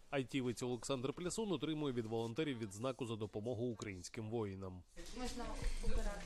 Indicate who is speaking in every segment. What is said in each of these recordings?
Speaker 1: Айтівець Олександр Плясун отримує від волонтерів відзнаку за допомогу українським воїнам.
Speaker 2: Можна обирати.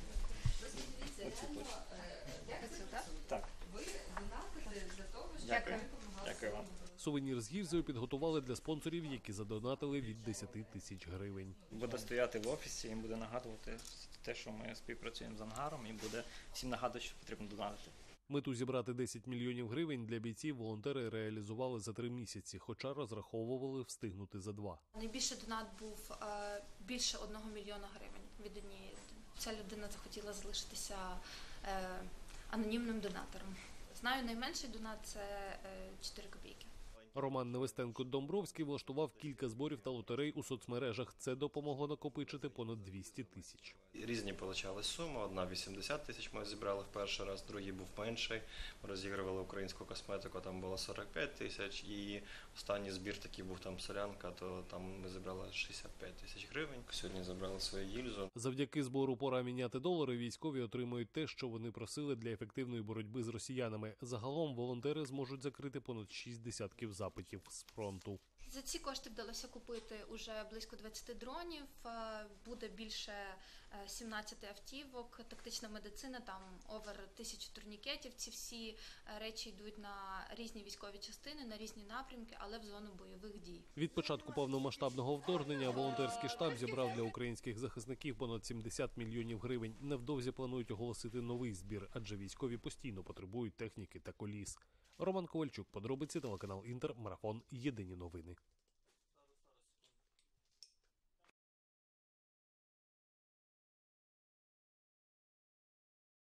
Speaker 3: Так.
Speaker 2: Ви донатите для того, що
Speaker 3: Дякую вам.
Speaker 1: Сувенір з гільзою підготували для спонсорів, які задонатили від 10 тисяч гривень.
Speaker 3: Буде стояти в офісі, їм буде нагадувати те, що ми співпрацюємо з ангаром, і буде всім нагадувати, що потрібно донатити.
Speaker 1: Мету зібрати 10 мільйонів гривень для бійців волонтери реалізували за 3 місяці, хоча розраховували встигнути за 2.
Speaker 2: Найбільший донат був більше 1 мільйона гривень від однієї людини. Ця людина захотіла залишитися анонімним донатором. Знаю, найменший донат – це 4 копійки.
Speaker 1: Роман Невестенко-Домбровський влаштував кілька зборів та лотерей у соцмережах. Це допомогло накопичити понад 200 тисяч.
Speaker 4: Різні получались суми. Одна 80 тисяч ми зібрали в перший раз, другий був менший. Ми розігрували українську косметику, там було 45 тисяч. І останній збір такий був там солянка, то там ми зібрали 65 тисяч гривень. Сьогодні забрали свою гільзу.
Speaker 1: Завдяки збору «Пора міняти долари» військові отримують те, що вони просили для ефективної боротьби з росіянами. Загалом волонтери зможуть закрити понад 6 десятків запитів з фронту.
Speaker 2: За ці кошти вдалося купити уже близько 20 дронів, буде більше 17 автівок, тактична медицина, там овер 1000 турнікетів. Ці всі речі йдуть на різні військові частини, на різні напрямки, але в зону бойових дій.
Speaker 1: Від початку повномасштабного вторгнення волонтерський штаб зібрав для українських захисників понад 70 мільйонів гривень. Невдовзі планують оголосити новий збір, адже військові постійно потребують техніки та коліс. Роман Ковальчук, подробиці, телеканал Інтер, марафон, єдині новини.